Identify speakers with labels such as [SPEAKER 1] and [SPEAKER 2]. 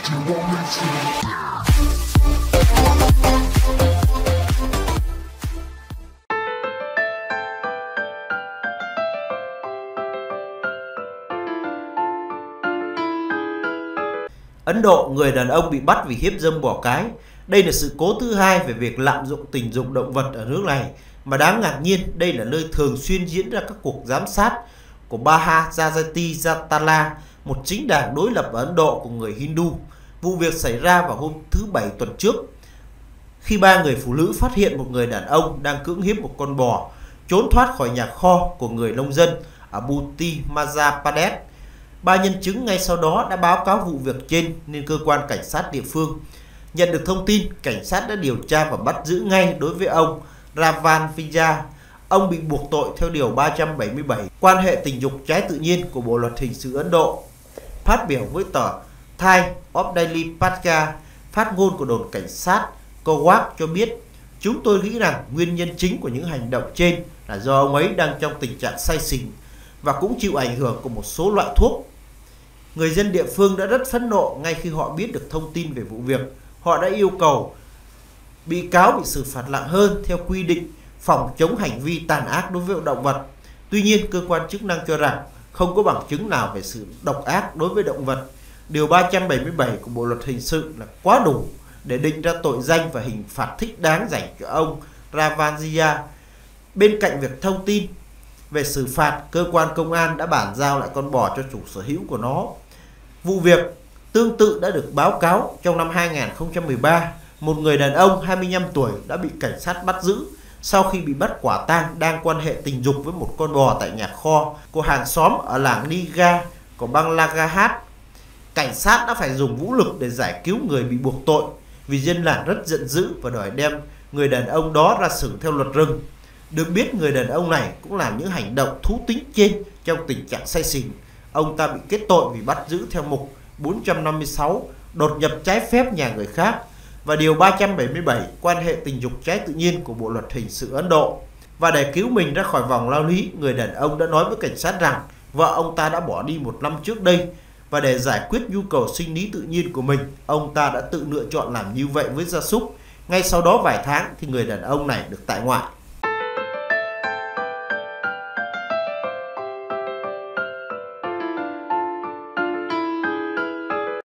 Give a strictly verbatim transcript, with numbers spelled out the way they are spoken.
[SPEAKER 1] Ấn Độ, người đàn ông bị bắt vì hiếp dâm bỏ cái. Đây là sự cố thứ hai về việc lạm dụng tình dục động vật ở nước này. Mà đáng ngạc nhiên, đây là nơi thường xuyên diễn ra các cuộc giám sát của Bharatiya Janata, một chính đảng đối lập ở Ấn Độ của người Hindu. Vụ việc xảy ra vào hôm thứ Bảy tuần trước, khi ba người phụ nữ phát hiện một người đàn ông đang cưỡng hiếp một con bò trốn thoát khỏi nhà kho của người nông dân ở Bhuti, Madhya Pradesh. Ba nhân chứng ngay sau đó đã báo cáo vụ việc trên nên cơ quan cảnh sát địa phương. Nhận được thông tin, cảnh sát đã điều tra và bắt giữ ngay đối với ông Ravan Vijay. Ông bị buộc tội theo điều ba trăm bảy mươi bảy quan hệ tình dục trái tự nhiên của Bộ luật hình sự Ấn Độ. Phát biểu với tờ Times of Daily Patka, phát ngôn của đồn cảnh sát Kowak cho biết, chúng tôi nghĩ rằng nguyên nhân chính của những hành động trên là do ông ấy đang trong tình trạng say xỉn và cũng chịu ảnh hưởng của một số loại thuốc. Người dân địa phương đã rất phẫn nộ ngay khi họ biết được thông tin về vụ việc. Họ đã yêu cầu bị cáo bị xử phạt nặng hơn theo quy định phòng chống hành vi tàn ác đối với động vật. Tuy nhiên, cơ quan chức năng cho rằng không có bằng chứng nào về sự độc ác đối với động vật. Điều ba trăm bảy mươi bảy của Bộ luật hình sự là quá đủ để định ra tội danh và hình phạt thích đáng dành cho ông Ravanjiya. Bên cạnh việc thông tin về xử phạt, cơ quan công an đã bàn giao lại con bò cho chủ sở hữu của nó. Vụ việc tương tự đã được báo cáo trong năm hai nghìn không trăm mười ba. Một người đàn ông hai mươi lăm tuổi đã bị cảnh sát bắt giữ sau khi bị bắt quả tang đang quan hệ tình dục với một con bò tại nhà kho của hàng xóm ở làng Niga của bang Lagahat. Cảnh sát đã phải dùng vũ lực để giải cứu người bị buộc tội vì dân làng rất giận dữ và đòi đem người đàn ông đó ra xử theo luật rừng. Được biết, người đàn ông này cũng làm những hành động thú tính trên trong tình trạng say xỉn. Ông ta bị kết tội vì bắt giữ theo mục bốn trăm năm mươi sáu đột nhập trái phép nhà người khác và điều ba trăm bảy mươi bảy quan hệ tình dục trái tự nhiên của Bộ luật hình sự Ấn Độ. Và để cứu mình ra khỏi vòng lao lý, người đàn ông đã nói với cảnh sát rằng vợ ông ta đã bỏ đi một năm trước đây, và để giải quyết nhu cầu sinh lý tự nhiên của mình, ông ta đã tự lựa chọn làm như vậy với gia súc. Ngay sau đó vài tháng thì người đàn ông này được tại ngoại.